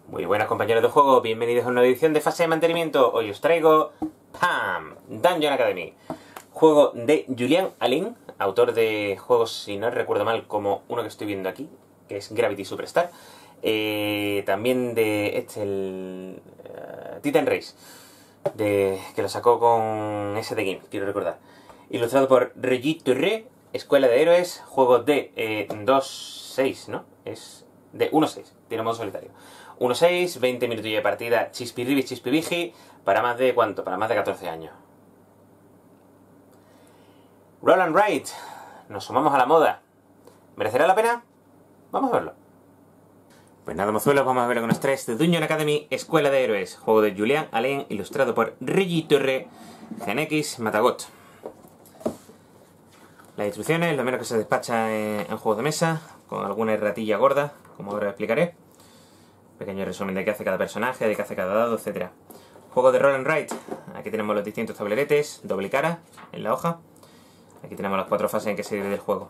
Muy buenas compañeros de juego, bienvenidos a una edición de fase de mantenimiento. Hoy os traigo ¡pam! Dungeon Academy, juego de Julian Allen, autor de juegos, si no recuerdo mal, como uno que estoy viendo aquí, que es Gravity Superstar. También de el Titan Race, que lo sacó con SD Game, quiero recordar. Ilustrado por Regis Touré, Escuela de Héroes, juego de 2.6, ¿no? Es de 1.6, tiene modo solitario. 1.6, 20 minutos de partida, chispirribi, chispibiji, para más de ¿cuánto? Para más de 14 años. Roll and Ride, nos sumamos a la moda. ¿Merecerá la pena? Vamos a verlo. Pues nada, mozuelos, vamos a ver con los tres de Dungeon Academy, Escuela de Héroes, juego de Julian Allen, ilustrado por Regis Touré, GeneX Matagot. Las instrucciones, lo menos que se despacha en juegos de mesa, con alguna erratilla gorda, como ahora explicaré. Pequeño resumen de qué hace cada personaje, de qué hace cada dado, etc. Juego de Roll and Ride. Aquí tenemos los distintos tableretes, doble cara en la hoja. Aquí tenemos las 4 fases en que se divide el juego.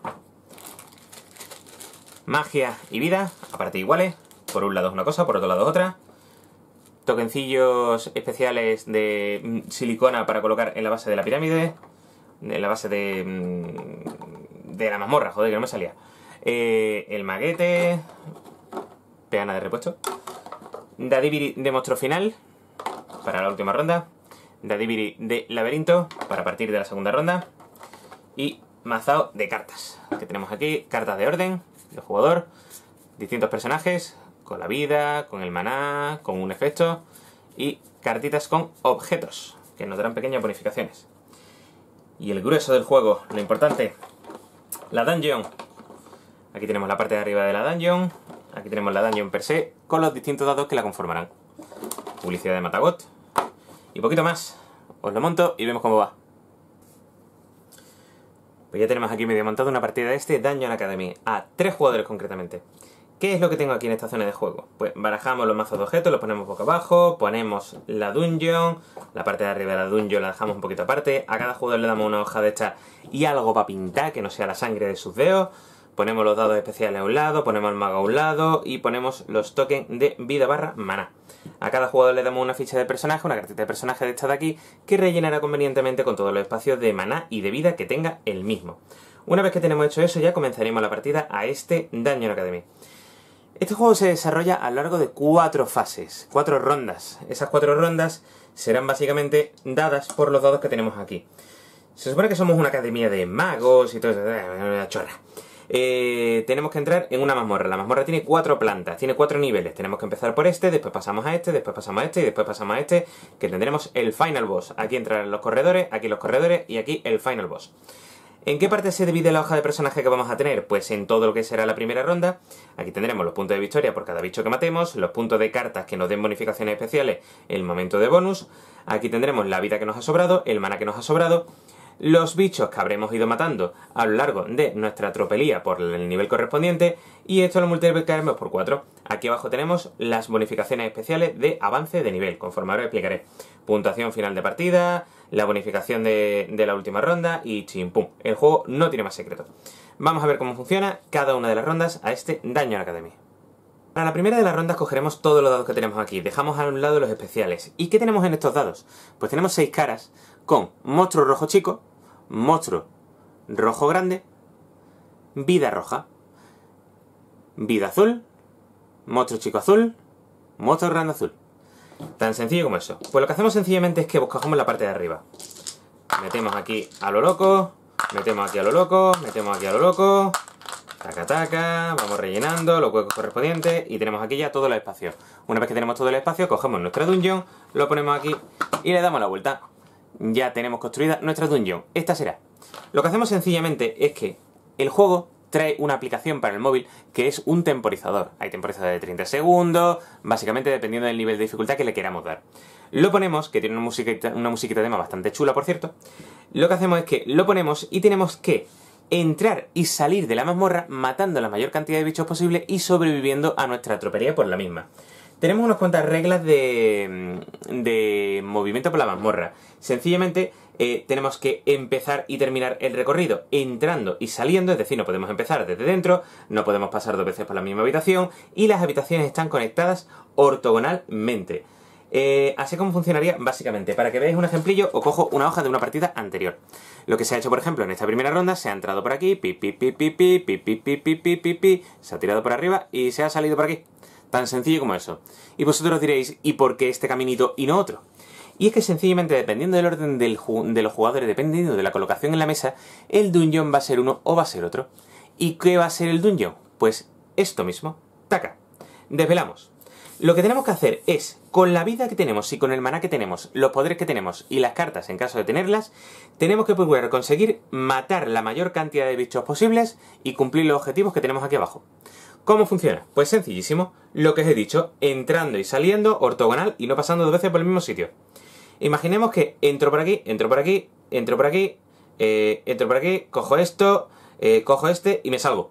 Magia y vida, aparte iguales. Por un lado es una cosa, por otro lado es otra. Tokencillos especiales de silicona para colocar en la base de la pirámide. En la base de la mazmorra, joder, que no me salía. El maguete. Peana de repuesto. Dadiviri de monstruo final para la última ronda. Dadiviri de laberinto para partir de la segunda ronda. Y mazao de cartas, que tenemos aquí. Cartas de orden del jugador. Distintos personajes con la vida, con el maná, con un efecto. Y cartitas con objetos, que nos darán pequeñas bonificaciones. Y el grueso del juego, lo importante, la dungeon. Aquí tenemos la parte de arriba de la dungeon. Aquí tenemos la dungeon per se, con los distintos dados que la conformarán. Publicidad de Matagot. Y poquito más. Os lo monto y vemos cómo va. Pues ya tenemos aquí medio montado una partida de este Dungeon Academy. A 3 jugadores concretamente. ¿Qué es lo que tengo aquí en esta zona de juego? Pues barajamos los mazos de objetos, los ponemos boca abajo, ponemos la dungeon, la parte de arriba de la dungeon la dejamos un poquito aparte, a cada jugador le damos una hoja de esta y algo para pintar, que no sea la sangre de sus dedos, ponemos los dados especiales a un lado, ponemos el mago a un lado y ponemos los tokens de vida barra maná. A cada jugador le damos una ficha de personaje, una cartita de personaje de esta de aquí, que rellenará convenientemente con todos los espacios de maná y de vida que tenga el mismo. Una vez que tenemos hecho eso, ya comenzaremos la partida a este Dungeon Academy. Este juego se desarrolla a lo largo de 4 fases, 4 rondas. Esas 4 rondas serán básicamente dadas por los dados que tenemos aquí. Se supone que somos una academia de magos y todo eso, una chorra. Tenemos que entrar en una mazmorra. La mazmorra tiene 4 plantas, tiene 4 niveles. Tenemos que empezar por este, después pasamos a este, después pasamos a este y después pasamos a este, que tendremos el Final Boss. Aquí entrarán los corredores y aquí el Final Boss. ¿En qué parte se divide la hoja de personaje que vamos a tener? Pues en todo lo que será la primera ronda. Aquí tendremos los puntos de victoria por cada bicho que matemos, los puntos de cartas que nos den bonificaciones especiales en el momento de bonus. Aquí tendremos la vida que nos ha sobrado, el mana que nos ha sobrado, los bichos que habremos ido matando a lo largo de nuestra tropelía por el nivel correspondiente, y esto lo multiplicaremos por 4. Aquí abajo tenemos las bonificaciones especiales de avance de nivel, conforme ahora explicaré. Puntuación final de partida, la bonificación de la última ronda y chimpum. El juego no tiene más secreto. Vamos a ver cómo funciona cada una de las rondas a este Dungeon Academy. Para la primera de las rondas cogeremos todos los dados que tenemos aquí, dejamos a un lado los especiales. ¿Y qué tenemos en estos dados? Pues tenemos 6 caras con monstruo rojo chico, monstruo rojo grande, vida roja, vida azul, monstruo chico azul, monstruo grande azul. Tan sencillo como eso. Pues lo que hacemos sencillamente es que cogemos la parte de arriba. Metemos aquí a lo loco, metemos aquí a lo loco, metemos aquí a lo loco, taca taca, vamos rellenando los huecos correspondientes y tenemos aquí ya todo el espacio. Una vez que tenemos todo el espacio, cogemos nuestra dungeon, lo ponemos aquí y le damos la vuelta. Ya tenemos construida nuestra dungeon. Esta será. Lo que hacemos sencillamente es que el juego trae una aplicación para el móvil que es un temporizador. Hay temporizador de 30 segundos, básicamente dependiendo del nivel de dificultad que le queramos dar. Lo ponemos, que tiene una musiquita de tema bastante chula, por cierto. Lo que hacemos es que lo ponemos y tenemos que entrar y salir de la mazmorra matando la mayor cantidad de bichos posible y sobreviviendo a nuestra tropelía por la misma. tenemos unas cuantas reglas de movimiento por la mazmorra. Sencillamente tenemos que empezar y terminar el recorrido entrando y saliendo, es decir, no podemos empezar desde dentro, no podemos pasar 2 veces por la misma habitación y las habitaciones están conectadas ortogonalmente. Así como funcionaría básicamente. Para que veáis un ejemplillo, os cojo una hoja de una partida anterior. Lo que se ha hecho, por ejemplo, en esta primera ronda, se ha entrado por aquí, se ha tirado por arriba y se ha salido por aquí. Tan sencillo como eso. Y vosotros diréis, ¿y por qué este caminito y no otro? Y es que sencillamente, dependiendo del orden de los jugadores, dependiendo de la colocación en la mesa, el dungeon va a ser uno o va a ser otro. ¿Y qué va a ser el dungeon? Pues esto mismo. Taca. Desvelamos. Lo que tenemos que hacer es, con la vida que tenemos y con el maná que tenemos, los poderes que tenemos y las cartas en caso de tenerlas, tenemos que procurar conseguir matar la mayor cantidad de bichos posibles y cumplir los objetivos que tenemos aquí abajo. ¿Cómo funciona? Pues sencillísimo, lo que os he dicho, entrando y saliendo ortogonal y no pasando 2 veces por el mismo sitio. Imaginemos que entro por aquí, entro por aquí, entro por aquí, entro por aquí, cojo esto, cojo este y me salgo.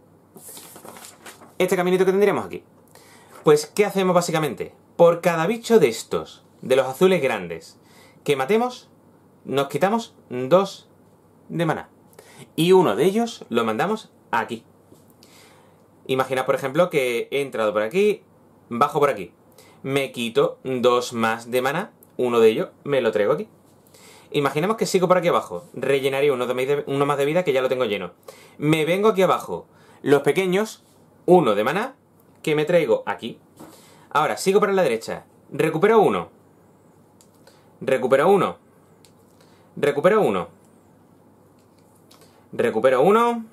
Este caminito que tendríamos aquí. Pues, ¿qué hacemos básicamente? Por cada bicho de estos, de los azules grandes, que matemos, nos quitamos 2 de maná. Y uno de ellos lo mandamos aquí. Imagina, por ejemplo, que he entrado por aquí, bajo por aquí. Me quito 2 más de maná, uno de ellos me lo traigo aquí. Imaginemos que sigo por aquí abajo, rellenaría uno más de vida que ya lo tengo lleno. Me vengo aquí abajo, los pequeños, 1 de maná, que me traigo aquí. Ahora, sigo para la derecha. Recupero 1. Recupero 1. Recupero 1. Recupero 1.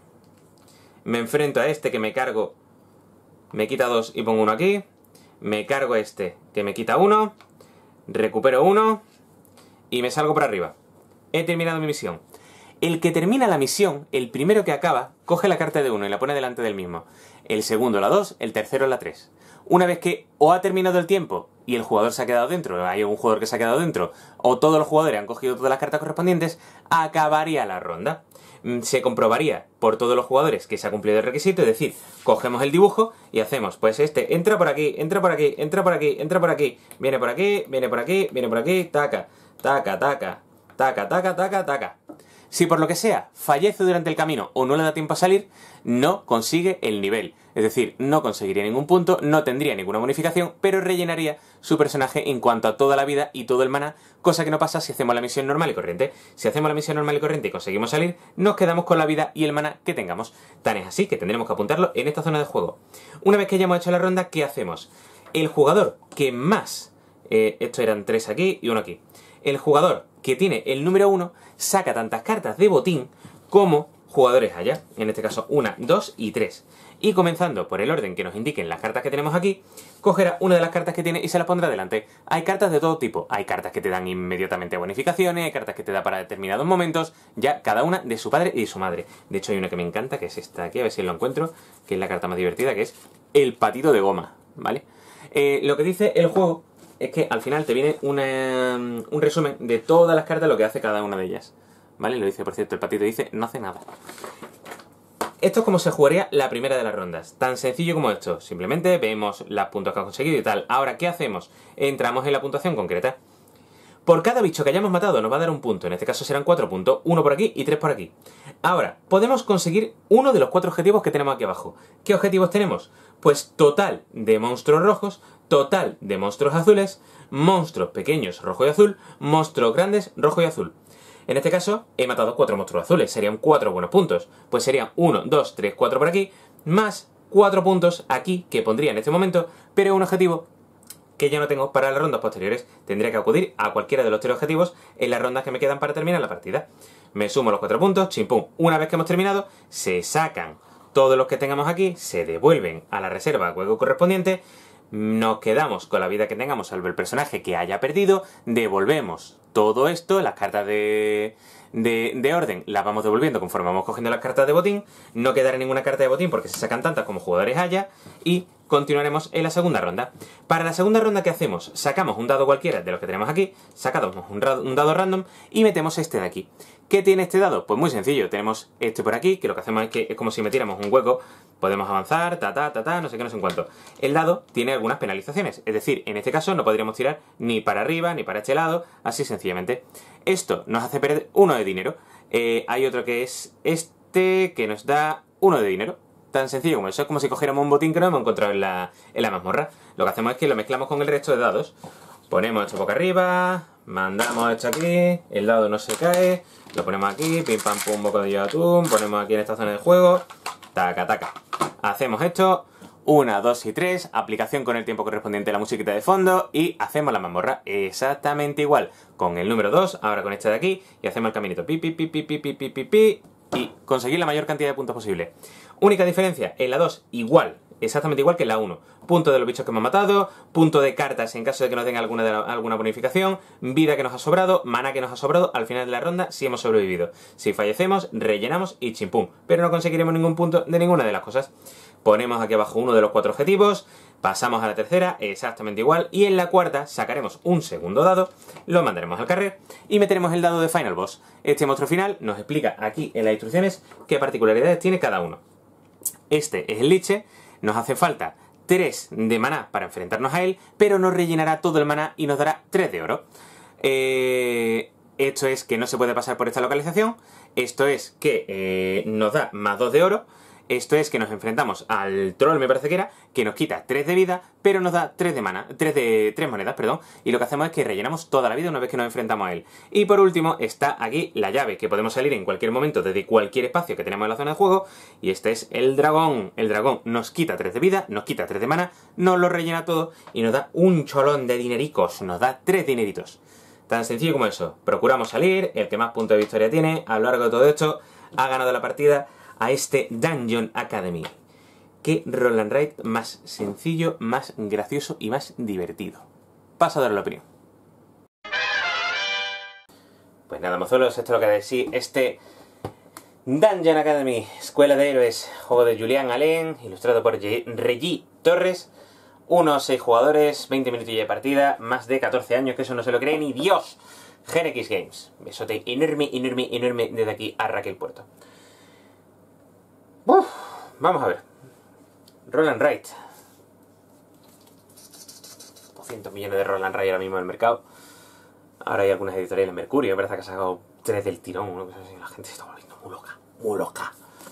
Me enfrento a este que me cargo. Me quita 2 y pongo 1 aquí. Me cargo a este que me quita 1. Recupero 1. Y me salgo para arriba. He terminado mi misión. El que termina la misión, el primero que acaba, coge la carta de 1 y la pone delante del mismo. El segundo la 2, el tercero la 3. Una vez que o ha terminado el tiempo y el jugador se ha quedado dentro, hay un jugador que se ha quedado dentro, o todos los jugadores han cogido todas las cartas correspondientes, acabaría la ronda. Se comprobaría por todos los jugadores que se ha cumplido el requisito, es decir, cogemos el dibujo y hacemos, pues este, entra por aquí, entra por aquí, entra por aquí, entra por aquí, viene por aquí, viene por aquí, viene por aquí, taca, taca, taca, taca, taca, taca, taca. Si por lo que sea fallece durante el camino o no le da tiempo a salir, no consigue el nivel. Es decir, no conseguiría ningún punto, no tendría ninguna bonificación, pero rellenaría su personaje en cuanto a toda la vida y todo el maná, cosa que no pasa si hacemos la misión normal y corriente. Si hacemos la misión normal y corriente y conseguimos salir, nos quedamos con la vida y el maná que tengamos. Tan es así que tendremos que apuntarlo en esta zona de juego. Una vez que hayamos hecho la ronda, ¿qué hacemos? El jugador que más... estos eran 3 aquí y 1 aquí. El jugador que tiene el número 1 saca tantas cartas de botín como jugadores haya. En este caso 1, 2 y 3. Y comenzando por el orden que nos indiquen las cartas que tenemos aquí, cogerá una de las cartas que tiene y se las pondrá delante. Hay cartas de todo tipo. Hay cartas que te dan inmediatamente bonificaciones, hay cartas que te da para determinados momentos, ya cada una de su padre y de su madre. De hecho hay una que me encanta, que es esta aquí, a ver si lo encuentro, que es la carta más divertida, que es el patito de goma, ¿vale? Lo que dice el juego es que al final te viene un resumen de todas las cartas, lo que hace cada una de ellas. ¿Vale? Lo dice, por cierto, el patito dice, no hace nada. Esto es como se jugaría la primera de las rondas. Tan sencillo como esto. Simplemente vemos los puntos que has conseguido y tal. Ahora, ¿qué hacemos? Entramos en la puntuación concreta. Por cada bicho que hayamos matado nos va a dar un punto. En este caso serán 4 puntos. 1 por aquí y 3 por aquí. Ahora, podemos conseguir uno de los 4 objetivos que tenemos aquí abajo. ¿Qué objetivos tenemos? Pues total de monstruos rojos, total de monstruos azules, monstruos pequeños rojo y azul, monstruos grandes rojo y azul. En este caso, he matado 4 monstruos azules, serían 4 buenos puntos. Pues serían 1, 2, 3, 4 por aquí, más 4 puntos aquí, que pondría en este momento, pero un objetivo que ya no tengo para las rondas posteriores. Tendría que acudir a cualquiera de los 3 objetivos en las rondas que me quedan para terminar la partida. Me sumo los 4 puntos, chimpum. Una vez que hemos terminado, se sacan todos los que tengamos aquí, se devuelven a la reserva juego correspondiente, nos quedamos con la vida que tengamos salvo el personaje que haya perdido, devolvemos todo esto, las cartas de de orden las vamos devolviendo conforme vamos cogiendo las cartas de botín. No quedará ninguna carta de botín porque se sacan tantas como jugadores haya. Y continuaremos en la segunda ronda. Para la segunda ronda, ¿qué hacemos? Sacamos un dado cualquiera de los que tenemos aquí, sacamos un dado random y metemos este de aquí. ¿Qué tiene este dado? Pues muy sencillo, tenemos este por aquí, que lo que hacemos es que es como si metiéramos un hueco, podemos avanzar, no sé qué, no sé en cuánto. El dado tiene algunas penalizaciones, es decir, en este caso no podríamos tirar ni para arriba ni para este lado, así sencillamente. Esto nos hace perder 1 de dinero. Hay otro que es este, que nos da 1 de dinero. Tan sencillo como eso, es como si cogiéramos un botín que no hemos encontrado en la mazmorra. Lo que hacemos es que lo mezclamos con el resto de dados. Ponemos esto boca arriba, mandamos esto aquí, el dado no se cae, lo ponemos aquí, pim pam pum, bocadillo de atún, ponemos aquí en esta zona de juego, taca taca. Hacemos esto, 1, 2 y 3, aplicación con el tiempo correspondiente a la musiquita de fondo y hacemos la mazmorra exactamente igual con el número 2, ahora con este de aquí, y hacemos el caminito pi pi pi pi pi pi pi pi pi y conseguir la mayor cantidad de puntos posible. Única diferencia, en la 2 igual, exactamente igual que en la 1. Punto de los bichos que hemos matado, punto de cartas en caso de que nos den alguna bonificación, vida que nos ha sobrado, mana que nos ha sobrado al final de la ronda si hemos sobrevivido. Si fallecemos, rellenamos y chimpum. Pero no conseguiremos ningún punto de ninguna de las cosas. Ponemos aquí abajo uno de los 4 objetivos, pasamos a la tercera, exactamente igual, y en la cuarta sacaremos un segundo dado, lo mandaremos al carrer y meteremos el dado de Final Boss. Este monstruo final nos explica aquí en las instrucciones qué particularidades tiene cada uno. Este es el Liche, nos hace falta 3 de maná para enfrentarnos a él, pero nos rellenará todo el maná y nos dará 3 de oro. Esto es que no se puede pasar por esta localización, esto es que nos da más 2 de oro, esto es que nos enfrentamos al troll, me parece que nos quita 3 de vida, pero nos da 3 monedas, perdón, y lo que hacemos es que rellenamos toda la vida una vez que nos enfrentamos a él. Y por último está aquí la llave, que podemos salir en cualquier momento desde cualquier espacio que tenemos en la zona de juego, y este es el dragón. El dragón nos quita 3 de vida, nos quita 3 de mana, nos lo rellena todo y nos da un cholón de dinericos, nos da 3 dineritos. Tan sencillo como eso. Procuramos salir, el que más puntos de victoria tiene, a lo largo de todo esto, ha ganado la partida a este Dungeon Academy. Qué roll and write más sencillo, más gracioso y más divertido. Paso a dar la opinión. Pues nada, mozuelos, esto es lo que decir. Este Dungeon Academy, Escuela de Héroes, juego de Julián Alén, ilustrado por Reggie Torres. 1 a 6 jugadores, 20 minutillos de partida, más de 14 años, que eso no se lo cree ni Dios. GeneX Games. Besote enorme, enorme, enorme desde aquí a Raquel Puerto. Vamos a ver. Roll and Write. 200 millones de Roll and Write ahora mismo en el mercado. Ahora hay algunas editoriales. Mercurio, me parece que ha sacado 3 del tirón. ¿No? La gente se está volviendo muy loca. Muy loca.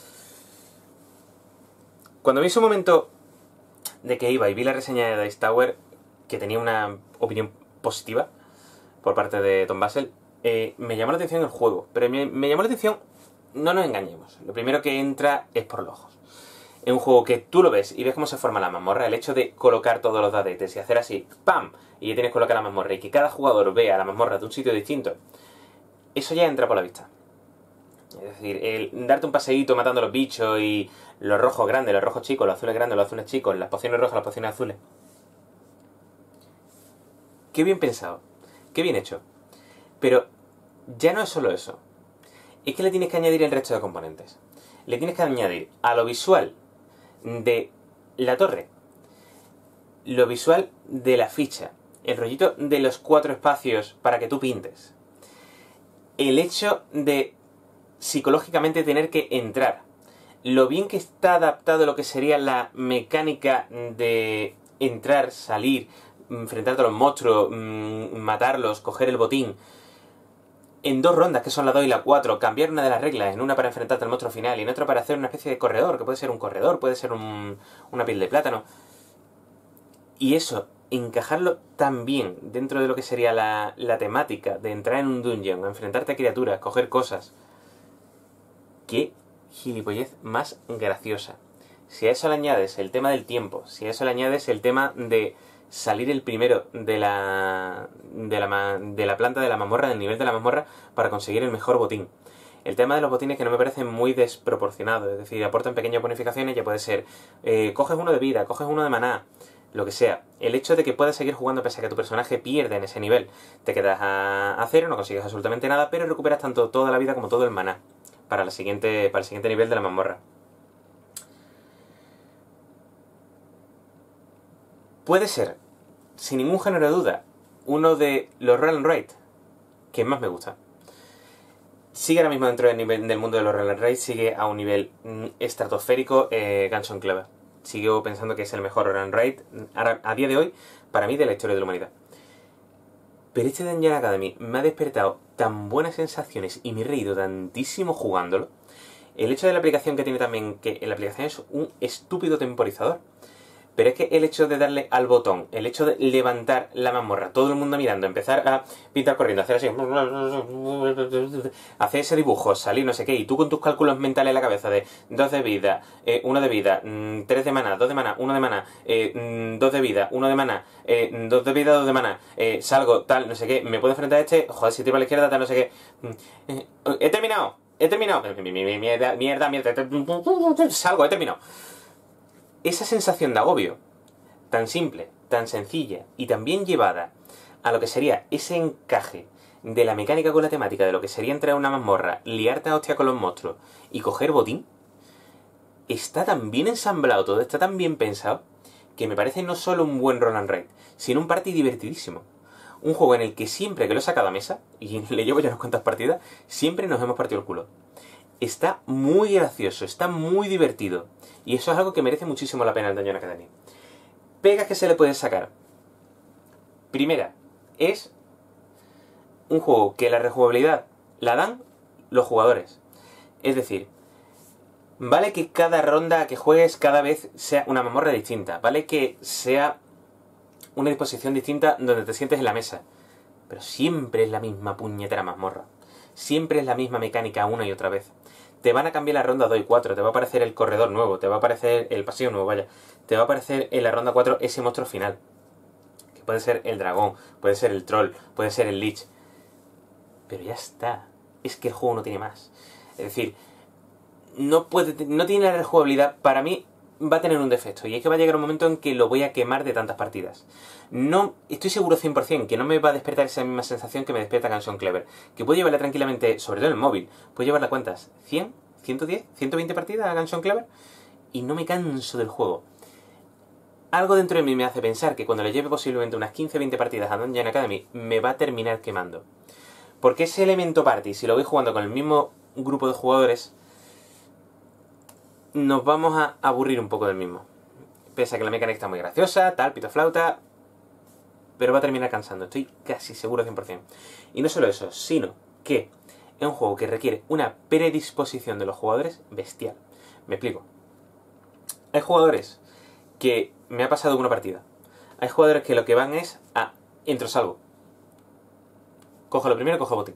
Cuando vi su momento de que iba y vi la reseña de Dice Tower, que tenía una opinión positiva por parte de Tom Basel, me llamó la atención el juego. Pero me llamó la atención, no nos engañemos, lo primero que entra es por los ojos. Es un juego que tú lo ves y ves cómo se forma la mazmorra, el hecho de colocar todos los dadetes y hacer así, ¡pam! Y ya tienes que colocar la mazmorra y que cada jugador vea la mazmorra de un sitio distinto, eso ya entra por la vista. Es decir, el darte un paseíto matando a los bichos y los rojos grandes, los rojos chicos, los azules grandes, los azules chicos, las pociones rojas, las pociones azules. Qué bien pensado, qué bien hecho. Pero ya no es solo eso. Es que le tienes que añadir el resto de componentes. Le tienes que añadir a lo visual de la torre, lo visual de la ficha, el rollito de los 4 espacios para que tú pintes, el hecho de psicológicamente tener que entrar, lo bien que está adaptado lo que sería la mecánica de entrar, salir, enfrentarte a los monstruos, matarlos, coger el botín en 2 rondas, que son la 2 y la 4, cambiar una de las reglas, en una para enfrentarte al monstruo final y en otra para hacer una especie de corredor, que puede ser un corredor, puede ser una piel de plátano. Y eso, encajarlo tan bien dentro de lo que sería la temática de entrar en un dungeon, a enfrentarte a criaturas, coger cosas. Qué gilipollez más graciosa. Si a eso le añades el tema del tiempo, si a eso le añades el tema de salir el primero de la planta de la mazmorra, del nivel de la mazmorra, para conseguir el mejor botín. El tema de los botines que no me parece muy desproporcionado, es decir, aportan pequeñas bonificaciones, ya puede ser, coges 1 de vida, coges 1 de maná, lo que sea. El hecho de que puedas seguir jugando pese a que tu personaje pierde en ese nivel. Te quedas a cero, no consigues absolutamente nada, pero recuperas tanto toda la vida como todo el maná para el siguiente nivel de la mazmorra. Puede ser, sin ningún género de duda, uno de los Roll and Ride que más me gusta. Sigue ahora mismo dentro del mundo de los Roll and Ride, sigue a un nivel estratosférico Gungeon Clever. Sigo pensando que es el mejor Roll and Ride a día de hoy, para mí, de la historia de la humanidad. Pero este Dungeon Academy me ha despertado tan buenas sensaciones y me he reído tantísimo jugándolo. El hecho de la aplicación que tiene también, que la aplicación es un estúpido temporizador. Pero es que el hecho de darle al botón, el hecho de levantar la mazmorra, todo el mundo mirando, empezar a pintar corriendo, hacer así, hacer ese dibujo, salir no sé qué, y tú con tus cálculos mentales en la cabeza de 2 de vida, 1 de vida, 3 de mana, 2 de mana, 1 de mana, 2 de vida, 1 de mana, 2 de vida, 2 de mana, salgo, tal, no sé qué, me puedo enfrentar a este, joder, si tiro a la izquierda, tal, no sé qué, he terminado, mierda, salgo, he terminado. Esa sensación de agobio, tan simple, tan sencilla y tan bien llevada a lo que sería ese encaje de la mecánica con la temática de lo que sería entrar a una mazmorra, liarte a hostia con los monstruos y coger botín, está tan bien ensamblado todo, está tan bien pensado, que me parece no solo un buen roll and ride, sino un party divertidísimo. Un juego en el que siempre que lo he sacado a mesa, y le llevo ya unas cuantas partidas, siempre nos hemos partido el culo. Está muy gracioso, está muy divertido. Y eso es algo que merece muchísimo la pena el Dungeon Academy. Pegas que se le puede sacar. Primera, es un juego que la rejugabilidad la dan los jugadores. Es decir, vale que cada ronda que juegues cada vez sea una mazmorra distinta. Vale que sea una disposición distinta donde te sientes en la mesa. Pero siempre es la misma puñetera mazmorra. Siempre es la misma mecánica una y otra vez. Te van a cambiar la ronda 2 y 4, te va a aparecer el corredor nuevo, te va a aparecer el pasillo nuevo, vaya. Te va a aparecer en la ronda 4 ese monstruo final. Que puede ser el dragón, puede ser el troll, puede ser el lich. Pero ya está. Es que el juego no tiene más. Es decir, no tiene la rejugabilidad. Para mí va a tener un defecto. Y es que va a llegar un momento en que lo voy a quemar de tantas partidas. No, estoy seguro 100% que no me va a despertar esa misma sensación que me despierta Gungeon Clever. Que puedo llevarla tranquilamente, sobre todo en el móvil, puedo llevarla cuántas, 100, 110, 120 partidas a Gungeon Clever y no me canso del juego. Algo dentro de mí me hace pensar que cuando le lleve posiblemente unas 15-20 partidas a Dungeon Academy me va a terminar quemando. Porque ese elemento party, si lo voy jugando con el mismo grupo de jugadores, nos vamos a aburrir un poco del mismo. Pese a que la mecánica está muy graciosa, tal, pito flauta, pero va a terminar cansando, estoy casi seguro 100%. Y no solo eso, sino que es un juego que requiere una predisposición de los jugadores bestial. Me explico. Hay jugadores que me ha pasado una partida. Hay jugadores que lo que van es a entro salvo. Cojo lo primero, cojo el botín.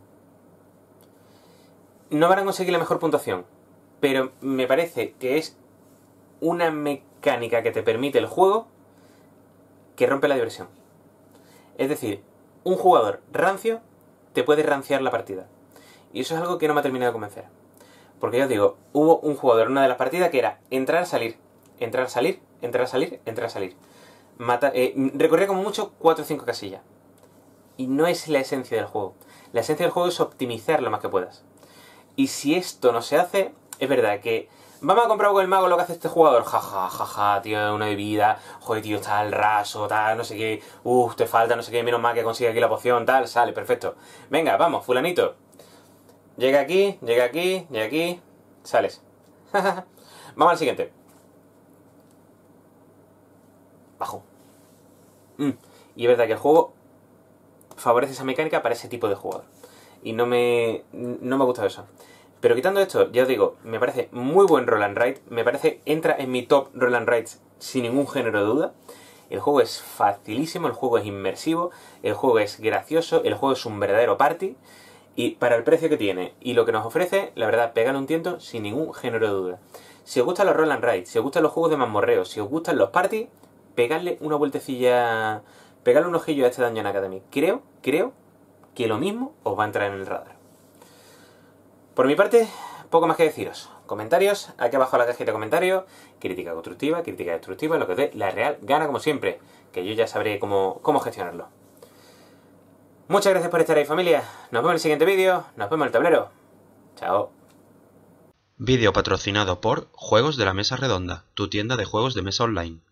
No van a conseguir la mejor puntuación, pero me parece que es una mecánica que te permite el juego que rompe la diversión. Es decir, un jugador rancio te puede ranciar la partida. Y eso es algo que no me ha terminado de convencer. Porque ya os digo, hubo un jugador en una de las partidas que era entrar, salir, entrar, salir, entrar, salir, entrar, salir. Recorría como mucho 4 o 5 casillas. Y no es la esencia del juego. La esencia del juego es optimizar lo más que puedas. Y si esto no se hace, es verdad que vamos a comprar con el mago lo que hace este jugador. Jaja, tío, una de vida. Joder, tío, está el raso, tal, no sé qué. Te falta, no sé qué, menos mal que consigue aquí la poción, tal, sale, perfecto. Venga, vamos, fulanito. Llega aquí, sales. Vamos al siguiente. Bajo. Y es verdad que el juego favorece esa mecánica para ese tipo de jugador. Y no me gusta eso. Pero quitando esto, ya os digo, me parece muy buen roll and ride. Me parece, entra en mi top roll and rides sin ningún género de duda. El juego es facilísimo, el juego es inmersivo, el juego es gracioso, el juego es un verdadero party. Y para el precio que tiene y lo que nos ofrece, la verdad, pégale un tiento sin ningún género de duda. Si os gustan los roll and ride, si os gustan los juegos de mazmorreo, si os gustan los party, pegadle una vueltecilla, pegadle un ojillo a este Dungeon Academy. Creo que lo mismo os va a entrar en el radar. Por mi parte, poco más que deciros. comentarios aquí abajo en la cajita de comentarios, crítica constructiva, crítica destructiva, lo que os dé la real gana como siempre, que yo ya sabré cómo gestionarlo. Muchas gracias por estar ahí, familia. Nos vemos en el siguiente vídeo, nos vemos en el tablero. Chao. Vídeo patrocinado por Juegos de la Mesa Redonda, tu tienda de juegos de mesa online.